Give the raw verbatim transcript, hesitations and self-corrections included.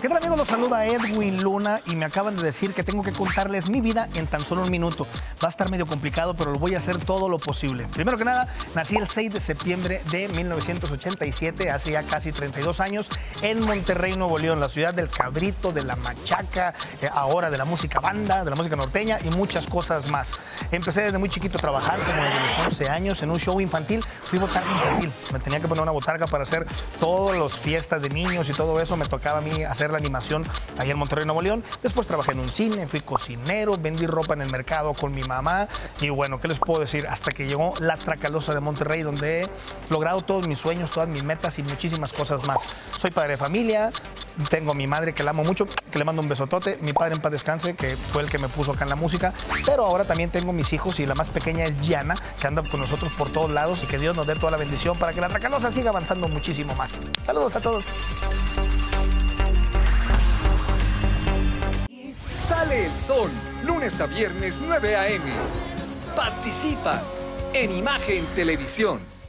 ¿Qué tal, amigos? Los saluda Edwin Luna y me acaban de decir que tengo que contarles mi vida en tan solo un minuto. Va a estar medio complicado, pero lo voy a hacer todo lo posible. Primero que nada, nací el seis de septiembre de mil novecientos ochenta y siete, hace ya casi treinta y dos años, en Monterrey, Nuevo León, la ciudad del cabrito, de la machaca, eh, ahora de la música banda, de la música norteña y muchas cosas más. Empecé desde muy chiquito a trabajar, como desde los once años, en un show infantil. Fui botarga infantil. Me tenía que poner una botarga para hacer todas las fiestas de niños y todo eso. Me tocaba a mí hacer la animación allá en Monterrey, Nuevo León. Después trabajé en un cine, fui cocinero, vendí ropa en el mercado con mi mamá. Y bueno, ¿qué les puedo decir? Hasta que llegó la Tracalosa de Monterrey, donde he logrado todos mis sueños, todas mis metas y muchísimas cosas más. Soy padre de familia, tengo a mi madre que la amo mucho, que le mando un besotote. Mi padre en paz descanse, que fue el que me puso acá en la música. Pero ahora también tengo mis hijos y la más pequeña es Yana, que anda con nosotros por todos lados, y que Dios nos dé toda la bendición para que la Tracalosa siga avanzando muchísimo más. Saludos a todos. Sale el sol, lunes a viernes nueve a eme Participa en Imagen Televisión.